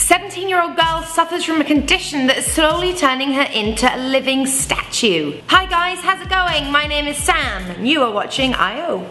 17-year-old girl suffers from a condition that is slowly turning her into a living statue. Hi guys, how's it going? My name is Sam, and you are watching I.O.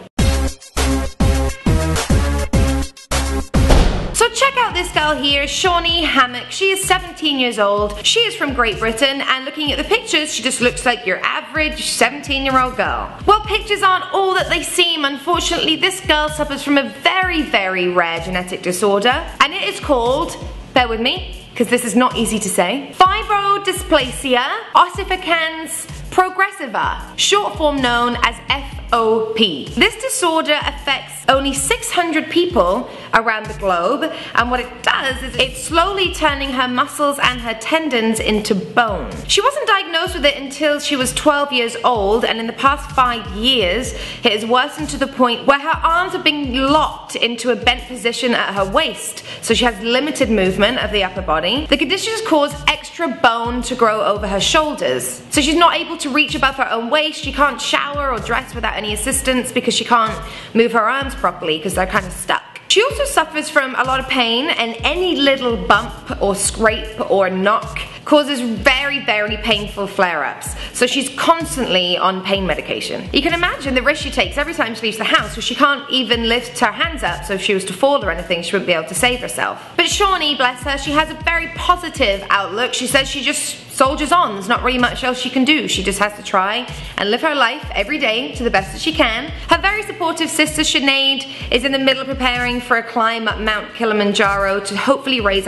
So check out this girl here, Shawnee Hammock. She is 17 years old. She is from Great Britain, and looking at the pictures, she just looks like your average 17-year-old girl. Well, pictures aren't all that they seem. Unfortunately, this girl suffers from a very, very rare genetic disorder, and it is called, bear with me, because this is not easy to say, fibrodysplasia ossificans progressiva, short form known as FOP. This disorder affects only 600 people around the globe, and what it does is it's slowly turning her muscles and her tendons into bone. She wasn't diagnosed with it until she was 12 years old, and in the past 5 years it has worsened to the point where her arms are being locked into a bent position at her waist, so she has limited movement of the upper body. The condition has caused extra bone to grow over her shoulders, so she's not able to reach above her own waist. She can't shower or dress without any assistance because she can't move her arms properly because they're kind of stuck. She also suffers from a lot of pain, and any little bump or scrape or knock causes very, very painful flare-ups. So she's constantly on pain medication. You can imagine the risk she takes every time she leaves the house, because she can't even lift her hands up, so if she was to fall or anything, she wouldn't be able to save herself. But Shawnee, bless her, she has a very positive outlook. She says she just soldiers on. There's not really much else she can do. She just has to try and live her life every day to the best that she can. Her very supportive sister Sinead is in the middle of preparing for a climb up Mount Kilimanjaro to hopefully raise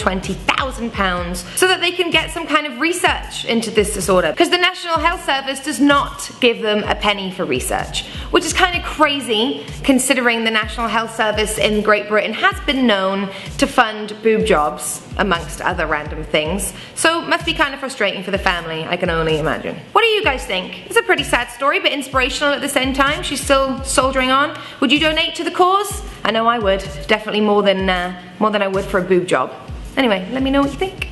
£120,000 so that they can get some kind of research into this disorder, because the National Health Service does not give them a penny for research, which is kind of crazy considering the National Health Service in Great Britain has been known to fund boob jobs amongst other random things, so it must be kind of frustrating for the family, I can only imagine. What do you guys think? It's a pretty sad story, but inspirational at the same time. She's still soldiering on. Would you donate to the cause? I know I would. Definitely more than I would for a boob job. Anyway, let me know what you think.